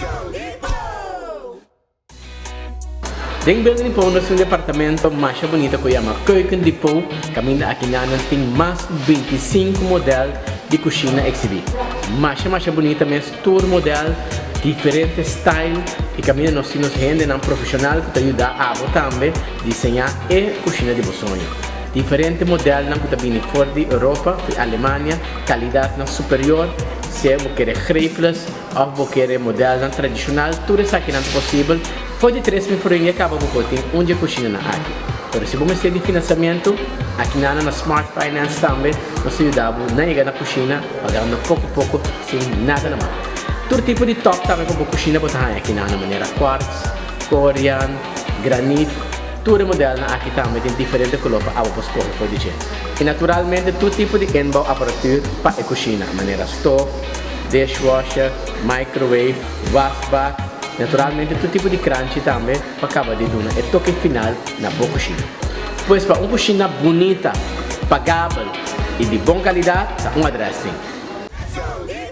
Dentro do Keukendepot, nós temos um departamento mais bonito que chama Keukendepot. Caminho aqui tem mais de 25 modelos de cozinha exibidos. Mais bonita mesmo, todo modelo, diferentes styles. E caminho nós temos gente profissional que ajuda a também desenhar e cozinhar de sonho. Diferentes modelos que também fora da Europa, da Alemanha, qualidade superior. Se você quer grapes ou você quer modelo tradicional, tudo isso aqui é possível. Foi de 3 mil por ano e acaba com onde cozinha aqui. Pero se você tem financiamento, aqui na Smart Finance também, nós ajudamos a chegar na cozinha, pagando pouco, sem nada na mão. Todo tipo de top também com a cozinha, aqui na maneira quartz, coreano, granito, todo modelo aqui também tem diferentes colores para você escolher. E naturalmente, todo tipo de aparatura para a cozinha, maneira stove, dishwasher, microwave, washback. Naturalmente, todo tipo de crunch também acaba de dar o toque final na boa cozinha. Pois para uma cozinha bonita, pagável e de boa qualidade, um dressing.